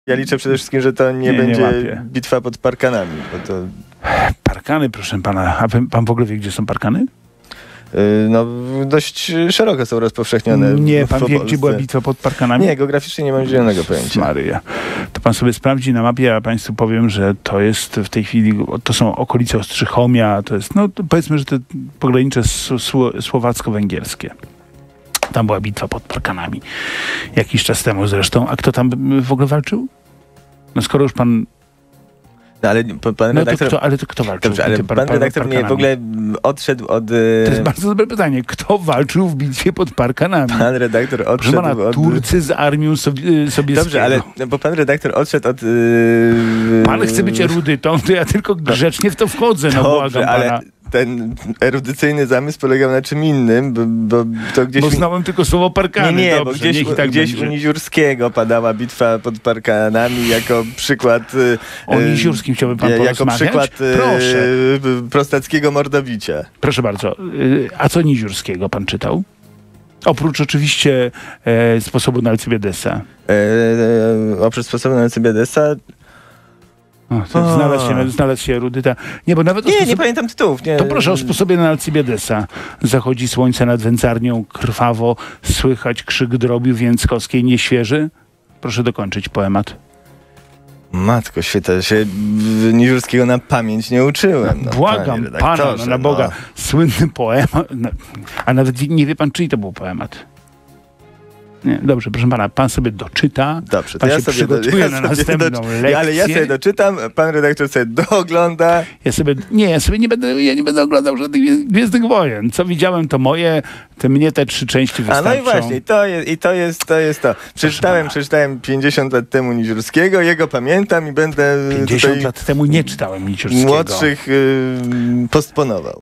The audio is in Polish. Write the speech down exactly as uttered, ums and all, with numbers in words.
Ja liczę przede wszystkim, że to nie, Nie, nie będzie łapię. bitwa pod parkanami, bo to... Parkany, proszę pana. A pan w ogóle wie, gdzie są parkany? No, dość szeroko są rozpowszechnione. Nie, w, pan w wie, Polsce. gdzie była bitwa pod parkanami? Nie, geograficznie nie mam zielonego pojęcia. Maryja. To pan sobie sprawdzi na mapie, a państwu powiem, że to jest w tej chwili, to są okolice Ostrzychomia, to jest, no to powiedzmy, że to pogranicze sło- słowacko-węgierskie. Tam była bitwa pod parkanami. Jakiś czas temu zresztą. A kto tam w ogóle walczył? No skoro już pan... No, ale pan No to redaktor... kto, ale to kto walczył? Dobrze, ale w bitwie pan pod redaktor nie w parkanami? ogóle odszedł od... To jest bardzo dobre pytanie. Kto walczył w bitwie pod parkanami? Pan redaktor Proszę odszedł pana, od... Turcy z armią sowi- sowiecką. Dobrze, ale no, bo pan redaktor odszedł od... Yy... Pan chce być erudytą, to ja tylko grzecznie w to wchodzę, no Dobrze, błagam ale pana. ten erudycyjny zamysł polegał na czym innym, bo, bo to gdzieś... Bo znałem tylko słowo parkany. Nie, nie, Dobrze, bo gdzieś, niech i tak gdzieś będzie. u Niziurskiego padała bitwa pod parkanami jako przykład... y, O y, Niziurskim chciałby pan Jako porozmawiać? przykład y, Proszę. y, prostackiego mordobicia. Proszę bardzo. Y, A co Niziurskiego pan czytał? Oprócz oczywiście e, sposobu na Alcybedesa. E, e, oprócz sposobu na Alcybedesa... O, to znalazł się, znalazł się erudyta. Nie, bo nawet o Nie, sposobie... nie pamiętam tytułów. Nie. To proszę o sposobie na Alcybedesa. Zachodzi słońce nad Wędzarnią, krwawo, słychać krzyk drobiu więckowskiej nieświeży. Proszę dokończyć poemat. Matko święta, ja się w Niziurskiego na pamięć nie uczyłem. No, Błagam panie pana, no, redaktorze, na Boga, no. słynny poemat. No, a nawet nie wie pan, czyj to był poemat. Nie, dobrze, proszę pana, pan sobie doczyta. Dobrze, to pan ja się sobie przygotuje ja na sobie następną doczy- lekcję. Ale ja sobie doczytam, pan redaktor sobie doogląda. Ja sobie, nie, ja sobie nie będę, ja nie będę oglądał żadnych Gwie- Gwiezdnych Wojen. Co widziałem, to moje, te mnie te trzy części A wystarczą. no i właśnie, i to jest, i to jest to. Jest to. Przeczytałem, przeczytałem pięćdziesiąt lat temu Niziurskiego, jego pamiętam i będę pięćdziesiąt tutaj lat temu nie czytałem Niziurskiego. młodszych y, postponował.